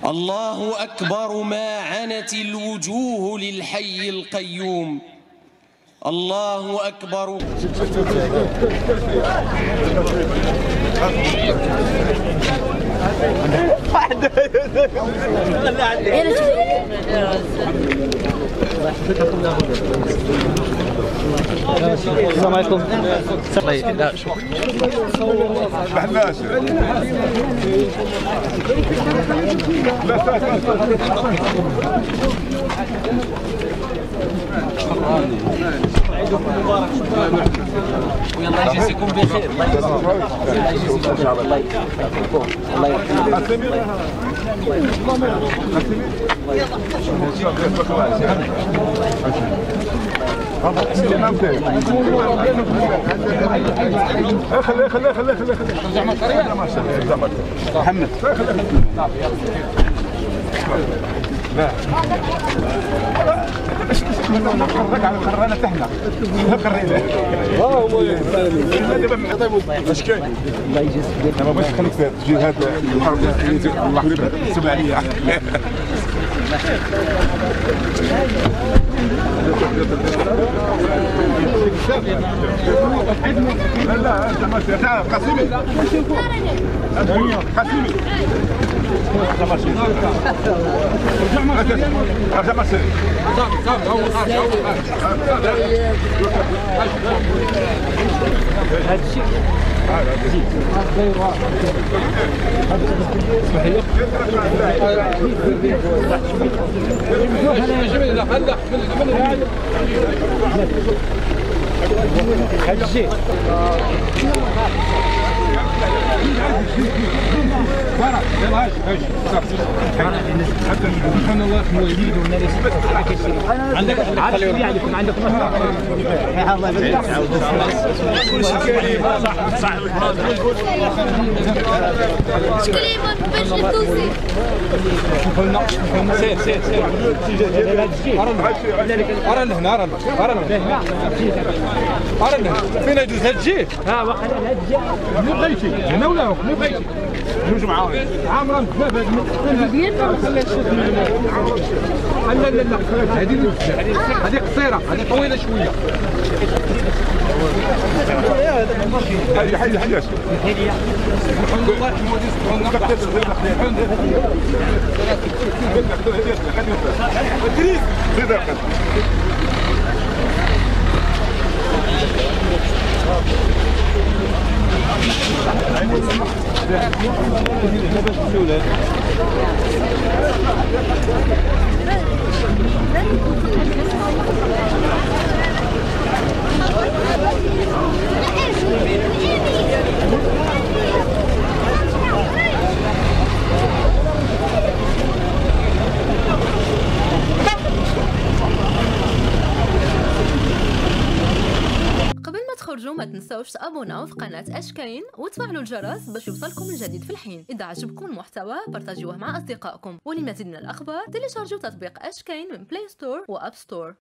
الله أكبر ما عنت الوجوه للحي القيوم. الله أكبر. السلام عليكم. لا شوف بحلاش عيدكم مبارك. والله يجزيكم بخير. الله يجزيكم ان شاء الله. الله يرحمكم. خلي محمد لا نقرك على القرانه تحنا قرينا اش كاين الله يجزيك ما باش نخليك تجي هذا الحرب الله يرحمك تسمع عليا لا انت ما تعرف قاسمي قاسمي ارجع ماشي هذا الشيء اسمح لي هذا الشيء سبحان الله مواليد والناس عندك عليكم عندكم الله يبارك فين يجوز هاد الجيل؟ ها واقع هاد الجيل مو بغيتي هنا ولا مو بغيتي جوج معاهم عامرين بزاف هاد لا هذه قصيره هذه طويله شويه هذه حاجه الحمد لله ما تنسوش تابوناو في قناة اشكاين وتفعلوا الجرس باش يوصلكم الجديد في الحين. اذا عجبكم المحتوى بارطاجيوه مع اصدقائكم، ولمزيد من الاخبار تيليشارجوا تطبيق اشكاين من بلاي ستور واب ستور.